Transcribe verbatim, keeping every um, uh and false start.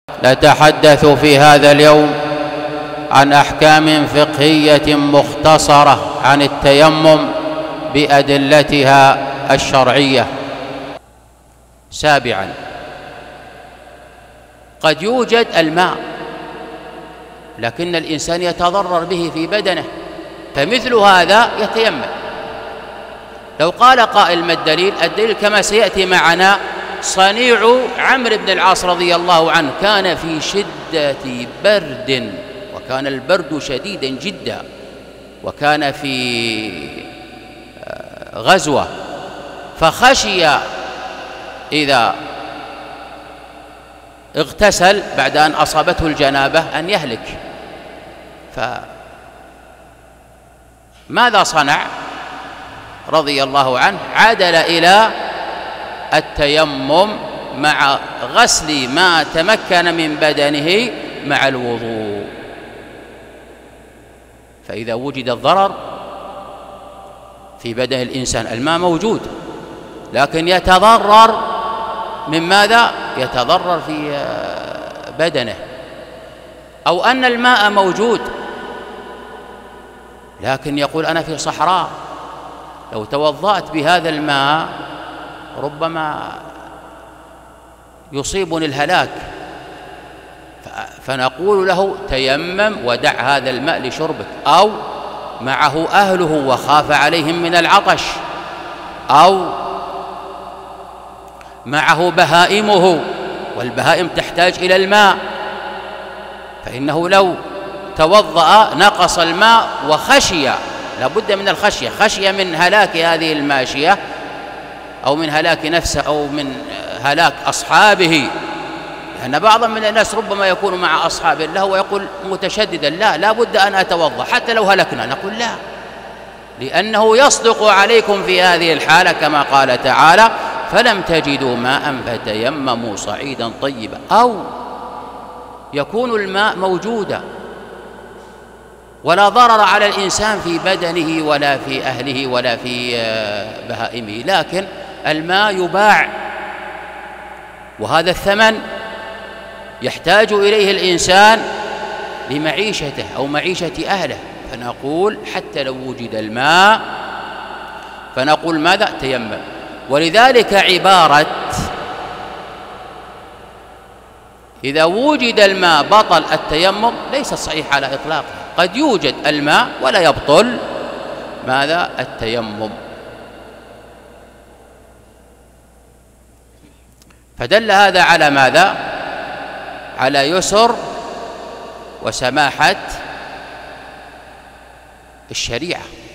نتحدث في هذا اليوم عن أحكام فقهية مختصرة عن التيمم بأدلتها الشرعية. سابعا، قد يوجد الماء لكن الإنسان يتضرر به في بدنه، فمثل هذا يتيمم. لو قال قائل ما الدليل؟ الدليل كما سيأتي معنا صنيع عمرو بن العاص رضي الله عنه، كان في شدة برد وكان البرد شديدا جدا، وكان في غزوة، فخشي إذا اغتسل بعد أن أصابته الجنابة أن يهلك، فماذا صنع رضي الله عنه؟ عدل إلى التيمم مع غسل ما تمكن من بدنه مع الوضوء. فإذا وجد الضرر في بدن الإنسان، الماء موجود لكن يتضرر من ماذا؟ يتضرر في بدنه. أو أن الماء موجود لكن يقول أنا في صحراء، لو توضأت بهذا الماء ربما يصيبني الهلاك، فنقول له تيمم ودع هذا الماء لشربك. أو معه أهله وخاف عليهم من العطش، أو معه بهائمه والبهائم تحتاج إلى الماء، فإنه لو توضأ نقص الماء وخشي، لابد من الخشية، خشية من هلاك هذه الماشية أو من هلاك نفسه أو من هلاك أصحابه، لأن بعضا من الناس ربما يكون مع أصحابه له ويقول متشددا لا لا بد أن أتوضأ حتى لو هلكنا، نقول لا، لأنه يصدق عليكم في هذه الحالة كما قال تعالى فلم تجدوا ماء فتيمموا صعيدا طيبا. أو يكون الماء موجودا ولا ضرر على الإنسان في بدنه ولا في أهله ولا في بهائمه، لكن الماء يباع وهذا الثمن يحتاج إليه الإنسان لمعيشته أو معيشة أهله، فنقول حتى لو وجد الماء فنقول ماذا؟ تيمم. ولذلك عبارة إذا وجد الماء بطل التيمم ليست صحيحة على إطلاقها، قد يوجد الماء ولا يبطل ماذا؟ التيمم. فدل هذا على ماذا؟ على يسر وسماحة الشريعة.